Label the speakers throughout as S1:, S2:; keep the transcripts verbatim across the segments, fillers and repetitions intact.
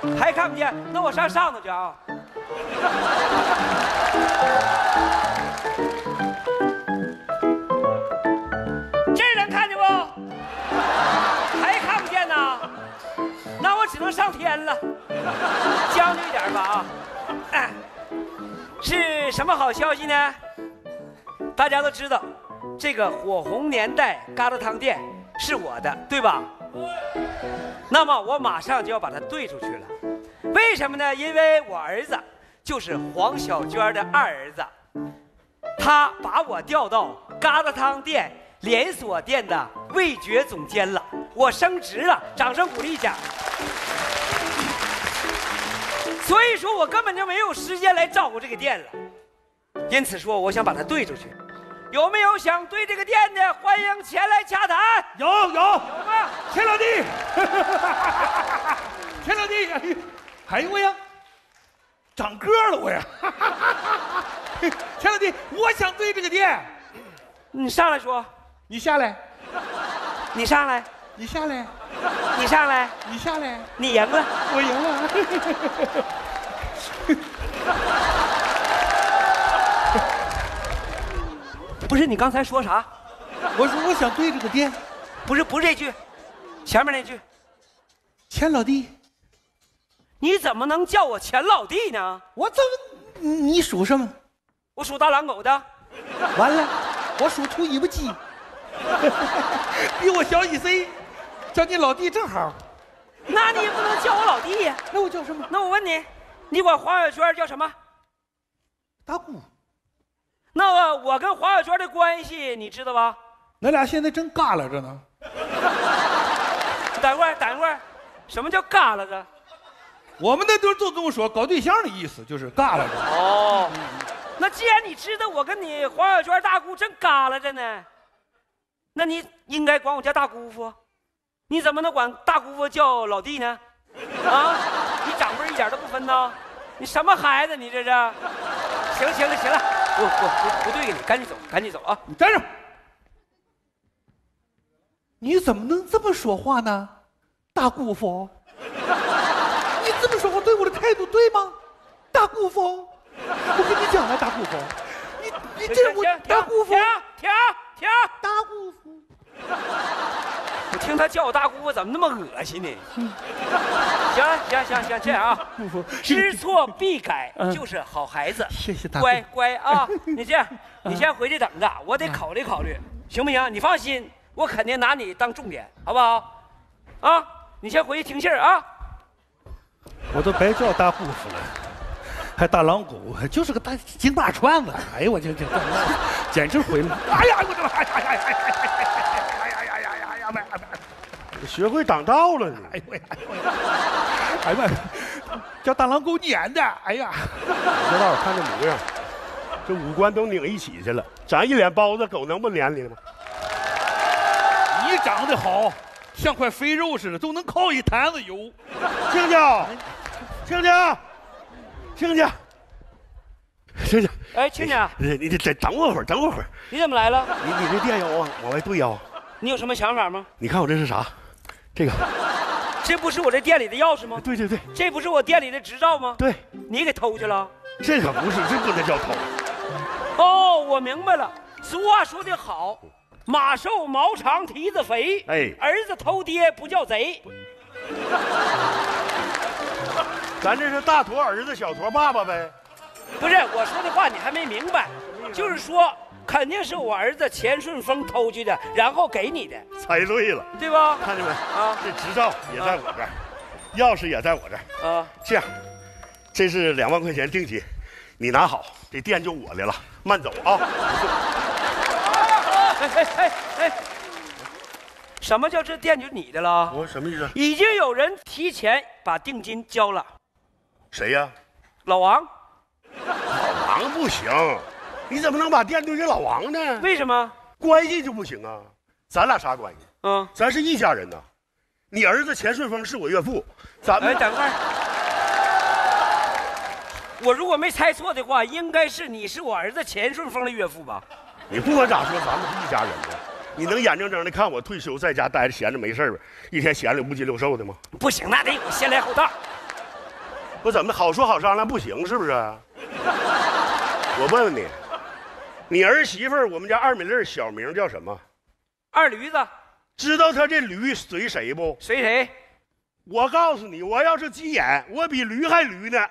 S1: 还看不见？那我上上头去啊。这人看见不？还看不见呢？那我只能上天了。将就一点吧啊！哎，是什么好消息呢？大家都知道，这个火红年代疙瘩汤店是我的，对吧？对。那么我马上就要把它兑出去了。为什么呢？因为我儿子就是黄小娟的二儿子，他把我调到疙瘩汤店连锁店的味觉总监了，我升职了，掌声鼓励一下。所以说我根本就没有时间来照顾这个店了，因此说我想把它兑出去。有没有想兑这个店的？欢迎前来洽谈。
S2: 有有有
S1: 吗？
S2: 钱老弟，钱老弟，哎呦我呀，长个了我呀！钱老弟，我想兑这个店。
S1: 你上来说。
S2: 你下来。
S1: 你上来。
S2: 你下来。
S1: 你上来。
S2: 你下来。
S1: 你赢了。
S2: 我赢了。
S1: 不是你刚才说啥？
S2: 我说我想兑这个店。
S1: 不是不是这句，前面那句。
S2: 钱老弟。
S1: 你怎么能叫我钱老弟呢？
S2: 我怎么？你属什么？
S1: 我属大狼狗的。
S2: 完了，我属兔尾巴鸡。比我小一岁，叫你老弟正好。
S1: 那你也不能叫我老弟呀。
S2: 那我叫什么？
S1: 那我问你，你管黄小娟叫什么？
S2: 大姑。
S1: 那我跟黄小娟的关系你知道吧？
S2: 咱俩现在正嘎拉着呢。
S1: 等会儿，等会儿，什么叫嘎拉着？
S2: 我们那都都这么说，搞对象的意思就是嘎拉着。
S1: 哦，那既然你知道我跟你黄小娟大姑正嘎拉着呢，那你应该管我叫大姑父，你怎么能管大姑父叫老弟呢？啊，你长辈一点都不分呐？你什么孩子？你这是？行了行了行了，我我不不对你，赶紧走，赶紧走啊！
S2: 你站着！你怎么能这么说话呢，大姑父？你这么说话对我的态度对吗，大姑父？我跟你讲啊，大姑父，你你这我大姑父，
S1: 停停停！
S2: 大姑父，
S1: 我听他叫我大姑父，怎么那么恶心呢？行行行行，这样啊，
S2: 姑父，
S1: 知错必改就是好孩子。
S2: 谢谢大姑。
S1: 乖乖啊，你这样，你先回去等着，我得考虑考虑，行不行？你放心，我肯定拿你当重点，好不好？啊，你先回去听信儿啊。
S2: 我都白叫大姑父了，还大狼狗，就是个大金大串子。哎呦我这这简直毁了！哎呀我这哎呀哎呀哎呀哎呀哎呀哎呀哎呀妈！
S3: 学会长道了你！
S2: 哎呦哎呦哎呀妈！叫大狼狗撵的！哎呀！
S3: 这道看这模样，这五官都拧一起去了，咱一脸包子，狗能不撵你吗？
S2: 你长得好，像块肥肉似的，都能靠一坛子油。
S3: 亲家，亲家，亲家，亲家，
S1: 哎，亲家，
S3: 你你等等我会儿，等我会儿。
S1: 你怎么来了？
S3: 你你这店要往往外兑呀？
S1: 你有什么想法吗？
S3: 你看我这是啥？这个，
S1: 这不是我这店里的钥匙吗？
S3: 对对对，
S1: 这不是我店里的执照吗？
S3: 对，
S1: 你给偷去了？
S3: 这可不是，这不能叫偷。
S1: 哦，我明白了。俗话说得好，马瘦毛长蹄子肥。
S3: 哎，
S1: 儿子偷爹不叫贼。
S3: 咱这是大坨儿子，小坨爸爸呗。
S1: 不是我说的话，你还没明白，就是说肯定是我儿子钱顺风偷去的，然后给你的。
S3: 猜对了，
S1: 对吧？
S3: 看见没？啊，这执照也在我这儿，钥匙也在我这儿。
S1: 啊，
S3: 这样，这是两万块钱定金，你拿好，这店就我的了。慢走啊！
S1: 哎哎哎哎，什么叫这店就你的了？
S3: 我什么意思？
S1: 已经有人提前把定金交了。
S3: 谁呀？
S1: 老王。
S3: 老王不行，你怎么能把店兑给老王呢？
S1: 为什么？
S3: 关系就不行啊！咱俩啥关系？
S1: 嗯，
S3: 咱是一家人呐。你儿子钱顺风是我岳父，咱们……
S1: 哎，等会儿，我如果没猜错的话，应该是你是我儿子钱顺风的岳父吧？
S3: 你不管咋说，咱们是一家人呢。你能眼睁睁的看我退休在家待着闲着没事儿，一天闲的五斤六瘦的吗？
S1: 不行，那得有先来后到。
S3: 我怎么好说好商量不行是不是？我问问你，你儿媳妇儿我们家二美丽小名叫什么？
S1: 二驴子。
S3: 知道她这驴随谁不？
S1: 随谁？
S3: 我告诉你，我要是急眼，我比驴还驴呢。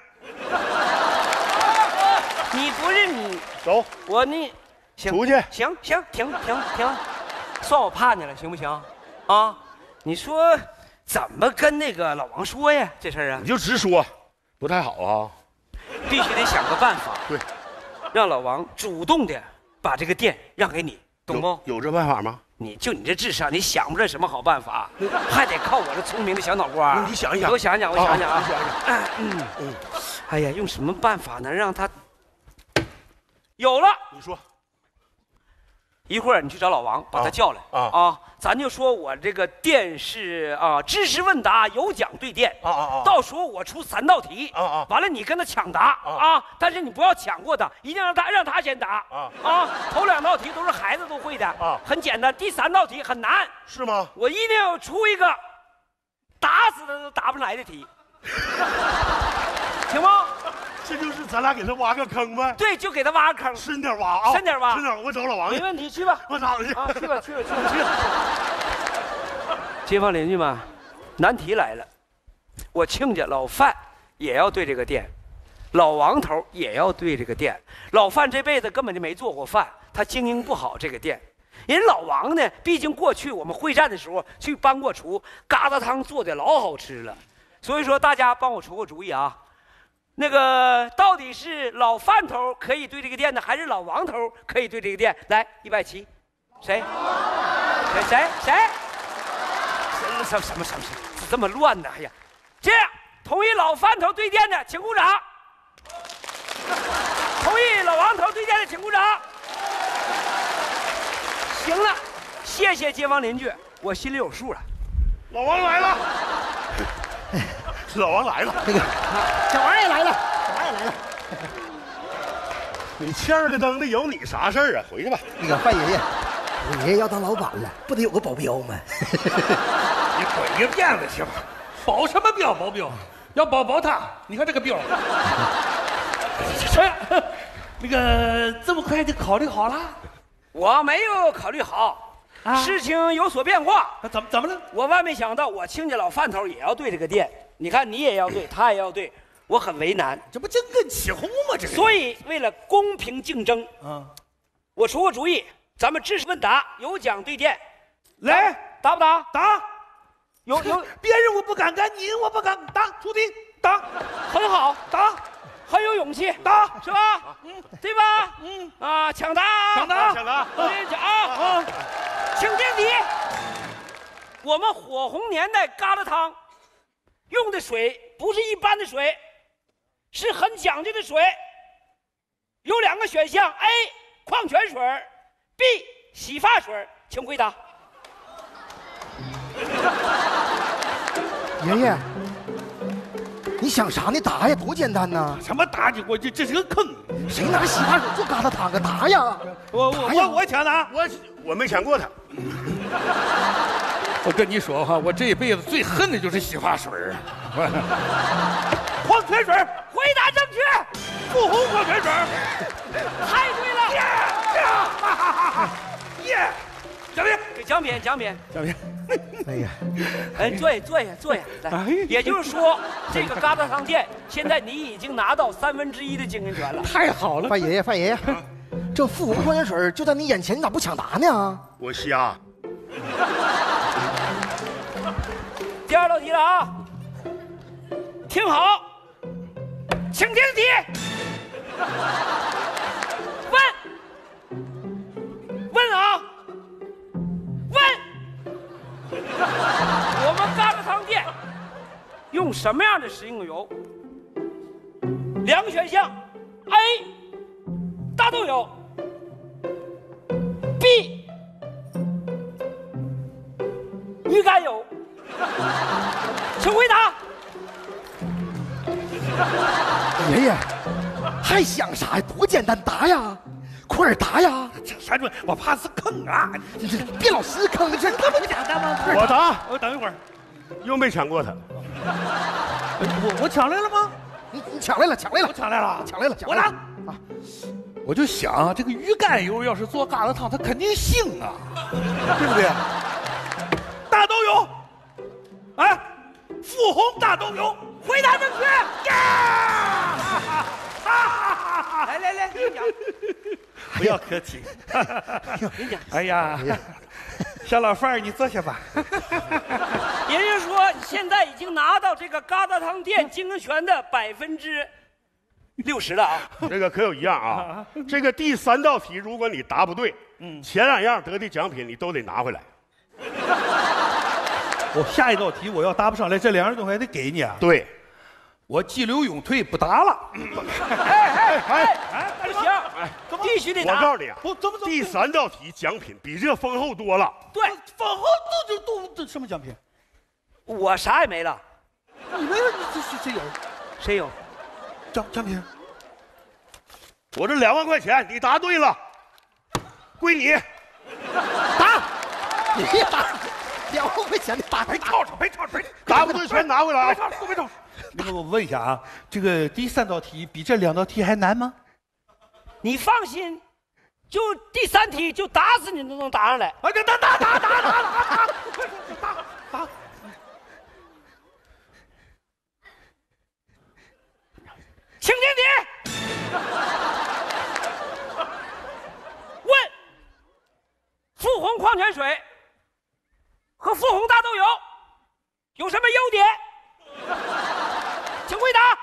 S1: 你不是你，
S3: 走，
S1: 我你，行，
S3: 出去。
S1: 行行，停停停，算我怕你了，行不行？啊，你说怎么跟那个老王说呀？这事儿啊，
S3: 你就直说，不太好啊。
S1: 必须得想个办法，
S3: 对，
S1: 让老王主动的把这个店让给你，懂不？
S3: 有, 有这办法吗？
S1: 你就你这智商，你想不出来什么好办法，还得靠我这聪明的小脑瓜。
S3: 你想一想，
S1: 我想想，我想想啊，
S3: 你想想，
S1: 嗯嗯，哎呀，用什么办法能让他？有了，
S3: 你说。
S1: 一会儿你去找老王，把他叫来
S3: 啊
S1: 啊！咱就说我这个店是啊，知识问答有奖对店
S3: 啊啊啊！
S1: 到时候我出三道题
S3: 啊啊！
S1: 完了你跟他抢答啊！但是你不要抢过他，一定让他让他先答啊啊！头两道题都是孩子都会的啊，很简单。第三道题很难，
S3: 是吗？
S1: 我一定要出一个打死他都答不出来的题，行吗？
S3: 这就是咱俩给他挖个坑呗。
S1: 对，就给他挖个坑，
S3: 深点挖啊，
S1: 深点挖，
S3: 深点。我找老王去。
S1: 没问题，去吧。
S3: 我找去
S1: 啊，去吧，去吧，去吧，去吧。街坊邻居们，难题来了，我亲家老范也要对这个店，老王头也要对这个店。老范这辈子根本就没做过饭，他经营不好这个店。人老王呢，毕竟过去我们会战的时候去搬过厨，疙瘩汤做的老好吃了，所以说大家帮我出个主意啊。那个到底是老范头可以对这个店呢，还是老王头可以对这个店？来，一百七，谁？谁谁谁？什么什么什么什么？这么乱呢？哎呀，这样同意老范头对店的，请鼓掌；同意老王头对店的，请鼓掌。行了，谢谢街坊邻居，我心里有数了。
S3: 老王来了。老王来了，
S4: 那个小王也来了，小王也来了。
S3: 你欠儿个灯的有你啥事儿啊？回去吧。
S4: 那个范爷爷，我爷爷要当老板了，不得有个保镖吗？
S2: 你滚一辫子去吧！保什么镖？保镖，要保保他。你看这个镖。哎，那个这么快就考虑好了？
S1: 我没有考虑好，啊、事情有所变化。
S2: 怎么怎么了？
S1: 我万没想到，我亲家老范头也要对这个店。你看，你也要对，他也要对，我很为难。
S2: 这不争个起哄吗？这个。
S1: 所以为了公平竞争，嗯，我出个主意，咱们知识问答有奖对店，
S2: 来
S1: 打不打？
S2: 打。
S1: 有有，
S2: 别人我不敢干，你我不敢打，出题打，
S1: 很好，
S2: 打，
S1: 很有勇气，
S2: 打
S1: 是吧？嗯，对吧？嗯啊，抢答，
S2: 抢答，
S3: 抢答，
S1: 抢啊！请听题，我们火红年代疙瘩汤用的水不是一般的水，是很讲究的水。有两个选项 ：A. 矿泉水 ，B. 洗发水，请回答。
S4: 爷爷，你想啥呢？答呀，多简单呐！
S2: 什么答你？我这这是个坑。
S4: 谁拿洗发水做疙瘩汤啊？答呀！
S2: 我我我我抢答，
S3: 我我没抢过他。
S2: 我跟你说哈，我这一辈子最恨的就是洗发水。矿泉水，
S1: 回答正确，
S2: 不红矿泉水，
S1: 太对了！
S2: 耶！哈哈哈哈！耶！奖品，
S1: 给奖品，奖品，
S2: 奖品。
S4: 哎呀，
S1: 哎，坐下，坐下，坐下。来，也就是说，这个疙瘩汤店现在你已经拿到三分之一的经营权了。
S2: 太好了，
S4: 范爷爷，范爷爷，这富红矿泉水就在你眼前，你咋不抢答呢？
S3: 我瞎。
S1: 第二道题了啊，听好，请听题。问，问啊，问，我们疙瘩汤店用什么样的食用油？两个选项 ：A. 大豆油 ，B. 鱼肝油。请回答。
S4: 爷爷，还想啥呀？多简单，答呀！快点答呀！
S2: 山主，我怕是坑啊！
S4: 你这别老是坑，这这不简单吗？
S3: 我答，
S2: 我等一会儿，
S3: 又没抢过他。
S2: 我我抢来了吗？
S4: 你你抢来了，抢来了，
S2: 我抢来了，
S4: 抢来了，抢
S2: 我拿
S4: 来了啊！
S2: 我就想，这个鱼肝油要是做疙瘩汤，它肯定腥啊，对不对？大豆油，哎，富红大豆油，回答正确！呀！
S1: 来来来，给你讲，
S2: 不要客气。
S1: 给你讲。
S2: 哎呀，小老范儿，你坐下吧。
S1: 也就是说，现在已经拿到这个疙瘩汤店精选的百分之六十了啊！
S3: 这个可有一样啊，这个第三道题，如果你答不对，嗯，前两样得的奖品你都得拿回来。
S2: 我下一道题我要答不上来，这两样东西还得给你啊。
S3: 对，
S2: 我激流勇退不答了。
S1: 哎哎哎哎，不行，
S3: 哎，
S1: 必须得答。
S3: 我告诉你啊，
S2: 不怎么怎么
S3: 第三道题奖品比这丰厚多了。
S1: 对，
S2: 往后都都都这什么奖品？
S1: 我啥也没了，
S2: 你没有，你这是谁有？
S1: 谁有？
S2: 奖奖品？
S3: 我这两万块钱，你答对了，归你。
S4: 打，你打，两万块钱的打
S2: 别吵吵，别吵吵，
S3: 答不对全拿回来
S2: 别
S3: 啊！
S2: 吵吵，别吵。那个我问一下啊，这个第三道题比这两道题还难吗？
S1: 你放心，就第三题就打死你都能答上来。
S2: 啊，打打打打打打打打打打！
S1: 请听题，问富红矿泉水和富红大豆油有什么优点？请回答。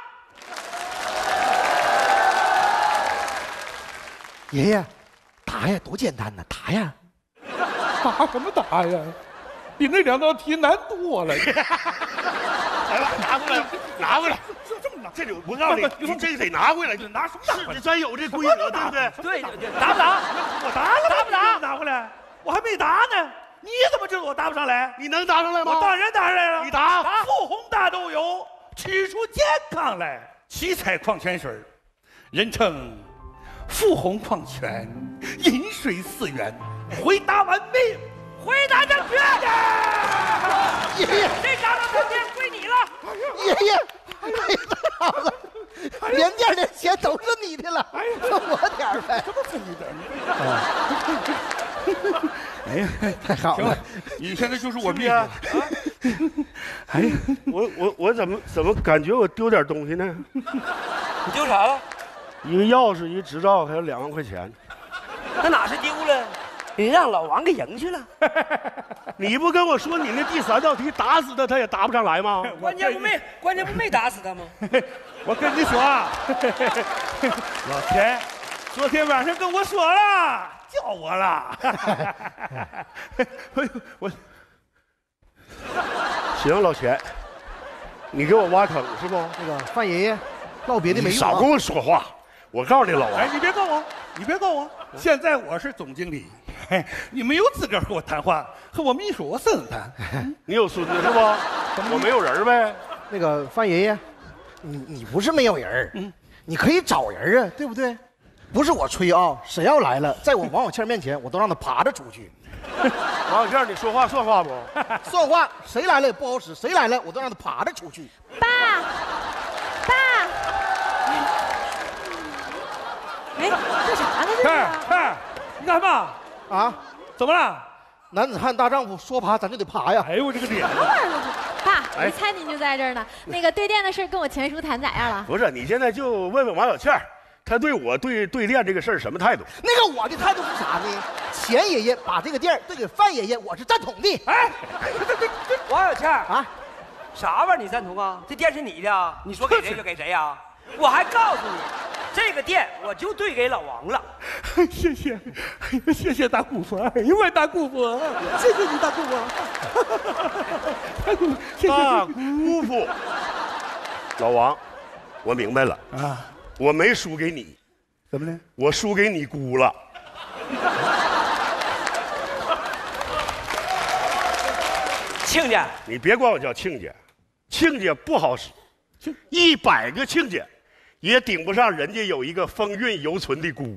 S4: 爷爷，答呀，多简单呐，答呀！
S2: 答什么答呀？比那两道题难多了。
S3: 来吧，拿过来，拿过来。
S2: 就这么拿，
S3: 这就我告诉你，你这个得拿回来。
S2: 拿什么拿回来？
S3: 是真有这规则，对不对？
S1: 对对对，答不答？
S2: 我答了，
S1: 答不答？
S2: 拿回来，我还没答呢。你怎么知道我答不上来？
S3: 你能答上来吗？
S2: 我当然答上来了。
S3: 你答。
S2: 富红大豆油，吃出健康来。七彩矿泉水，人称富红矿泉，饮水思源。回答完毕，
S1: 回答正确。
S4: 爷爷，
S1: 这疙瘩汤店归你了。
S4: 爷爷，哎呀，太好了，连店的钱都是你的了，分我点儿呗。
S2: 这么分你点儿？哎呀，
S4: 太好了，
S2: 你现在就是我秘书。
S3: 哎呀，我我我怎么怎么感觉我丢点东西呢？
S1: 你丢啥了？
S3: 一个钥匙，一个执照，还有两万块钱。
S1: 那哪是丢了？你让老王给赢去了。
S3: 你不跟我说你那第三道题打死他，他也答不上来吗？
S1: 关键不没，关键不没打死他吗？
S2: 我跟你说啊，老田昨天晚上跟我说了，叫我了。我
S3: 行，老钱，你给我挖坑是不？
S4: 那个范爷爷，唠别的没用、啊。
S3: 你少跟我说话。我告诉你，老王，
S2: 哎，你别告我，你别告我。现在我是总经理，你没有资格和我谈话，和我秘书我孙子谈。
S3: 你有孙子是不？我没有人呗。
S4: 那个范爷爷，你你不是没有人，嗯，你可以找人啊，对不对？不是我吹啊，谁要来了，在我王小倩面前，我都让他爬着出去。
S3: 王小倩，你说话算话不？
S4: 算话，谁来了也不好使，谁来了我都让他爬着出去。
S5: 爸，爸，哎，干啥呢？这
S2: 看
S5: 是？
S2: 看，你干嘛？
S4: 啊，
S2: 怎么了？
S4: 男子汉大丈夫，说爬咱就得爬呀。
S2: 哎呦我这个脸！
S5: 等会儿，爸，
S3: 哎
S5: 我猜您就在这儿呢。那个对店的事跟我前叔谈咋样了？
S3: 不是，你现在就问问王小倩，她对我对对练这个事儿什么态度？
S4: 那个我的态度是啥呢？钱爷爷把这个店对给范爷爷，我是赞同的。
S1: 哎，这这这王小倩
S4: 啊，
S1: 啥玩意儿？你赞同啊？这店是你的啊，你说给谁就给谁呀？我还告诉你，这个店我就对给老王了。
S2: 谢谢，哎呀，谢谢大姑父，哎呦我大姑父，谢谢你大姑父，大姑父，谢谢
S3: 大姑父，老王，我明白了
S2: 啊，
S3: 我没输给你，
S2: 怎么了？
S3: 我输给你姑了。
S1: 亲家，
S3: 你别管我叫亲家，亲家不好使，一百个亲家也顶不上人家有一个风韵犹存的姑。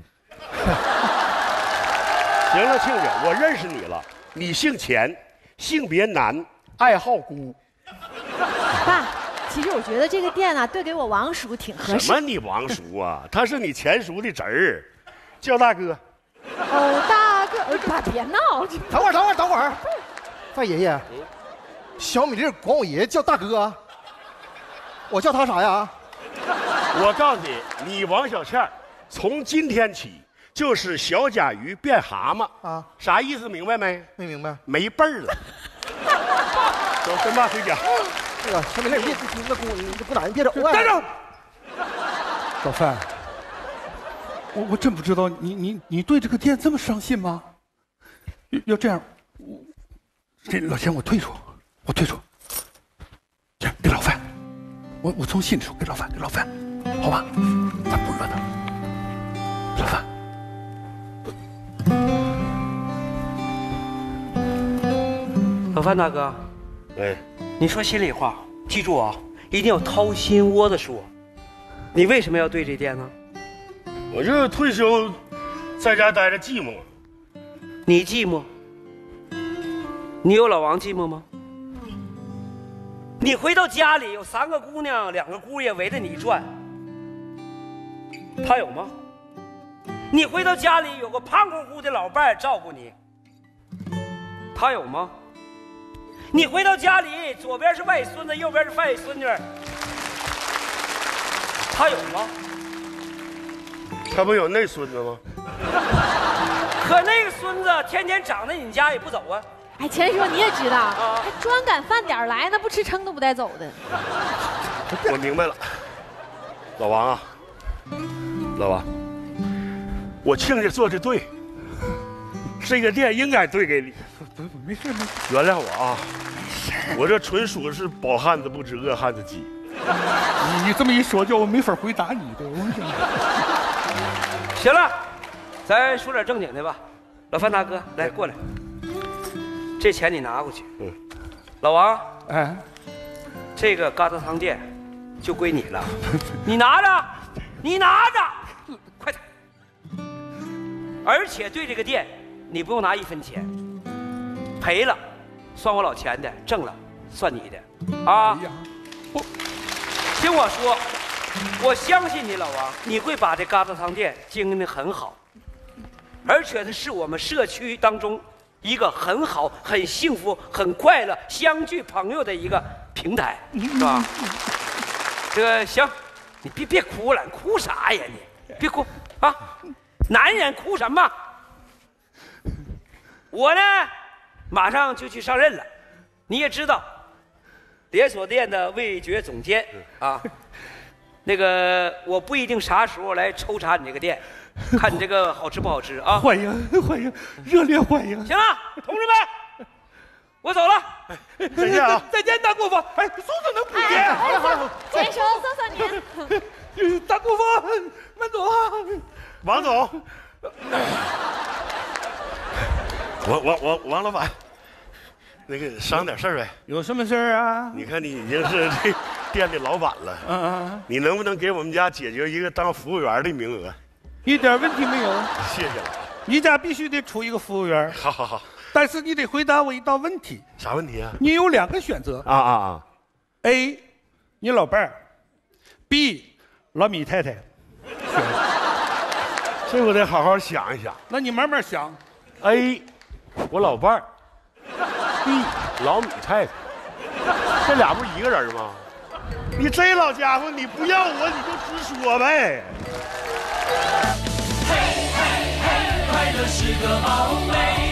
S3: 行了，亲家，我认识你了，你姓钱，性别男，爱好姑。
S5: 爸， 其实我觉得这个店啊，兑给我王叔挺合适。
S3: 什么你王叔啊？他是你前叔的侄儿，叫大哥。
S5: 哦，大哥，呃爸别闹！
S4: 等会儿，等会儿，等会儿，范爷爷，小米粒管我爷爷叫大哥啊，我叫他啥呀？
S3: 我告诉你，你王小倩从今天起就是小甲鱼变蛤蟆
S4: 啊，
S3: 啥意思？明白没？
S4: 没明白。
S3: 没辈儿了。走，跟爸回家。
S4: 那个小米粒，别那姑，你不打，你别走。
S2: 站着。老范，我我真不知道你你你对这个店这么上心吗？要要这样，我这老钱我退出，我退出。这样给老范，我我从心里说给老范给老范，好吧？咱不惹他。老范。
S1: 老范大哥，
S3: 哎，
S1: 你说心里话，记住啊，一定要掏心窝子说。你为什么要对这店呢？
S3: 我就退休，在家待着寂寞。
S1: 你寂寞？你有老王寂寞吗？你回到家里有三个姑娘，两个姑爷围着你转，他有吗？你回到家里有个胖乎乎的老伴儿照顾你，他有吗？你回到家里左边是外孙子，右边是外孙女，他有吗？
S3: 他不有那孙子吗？
S1: 可那个孙子天天长在你家也不走啊。
S5: 哎，钱叔你也知道，还专赶饭点来，那不吃撑都不带走的。
S3: 我明白了，老王啊，老王，我亲家做的对，这个店应该兑给你。
S2: 不不，没事没事，
S3: 原谅我啊，我这纯属是饱汉子不知饿汉子饥。
S2: 你你这么一说，叫我没法回答你的。
S1: 行了，咱说点正经的吧。老范大哥，来过来，这钱你拿过去。嗯，老王，
S2: 哎，
S1: 这个疙瘩汤店就归你了，你拿着，你拿着，快点。而且对这个店，你不用拿一分钱，赔了算我老钱的，挣了算你的，啊。
S2: 哎呀，
S1: 不，听我说，我相信你老王，你会把这疙瘩汤店经营得很好，而且它是我们社区当中一个很好、很幸福、很快乐、相聚朋友的一个平台，是吧？这个行，你别别哭了，哭啥呀你？别哭啊！男人哭什么？我呢，马上就去上任了。你也知道，连锁店的味觉总监啊，那个我不一定啥时候来抽查你这个店，看你这个好吃不好吃啊！
S2: 欢迎欢迎，热烈欢迎！
S1: 行了，同志们，我走了，
S3: 再见啊！
S2: 再见，大姑父！哎，叔叔能不见？
S5: 好了好了，钱叔送送你。
S2: 大姑父，慢走啊！
S3: 王总，我我我王老板，那个商量点事儿呗。
S2: 有什么事儿啊？
S3: 你看你已经是这店的老板了，
S2: 嗯嗯，
S3: 你能不能给我们家解决一个当服务员的名额？
S2: 一点问题没有。
S3: 谢谢了。
S2: 你家必须得出一个服务员。
S3: 好好好。
S2: 但是你得回答我一道问题。
S3: 啥问题啊？
S2: 你有两个选择。
S3: 啊啊啊
S2: A， 你老伴儿 ；B， 老米太太。
S3: 这我得好好想一想。
S2: 那你慢慢想。
S3: A， 我老伴儿 ；B， 老米太太。这俩不是一个人吗？你这老家伙，你不要我，你就直说呗。
S6: 嘿嘿嘿，快乐是个宝贝。